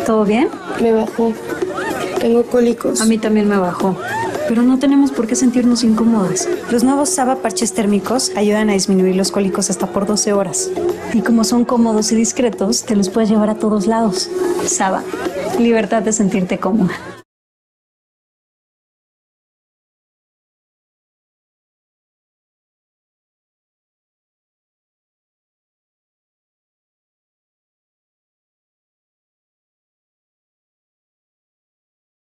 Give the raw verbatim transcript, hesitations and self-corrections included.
¿Todo bien? Me bajó. Tengo cólicos. A mí también me bajó. Pero no tenemos por qué sentirnos incómodas. Los nuevos Saba parches térmicos ayudan a disminuir los cólicos hasta por doce horas. Y como son cómodos y discretos, te los puedes llevar a todos lados. Saba, libertad de sentirte cómoda.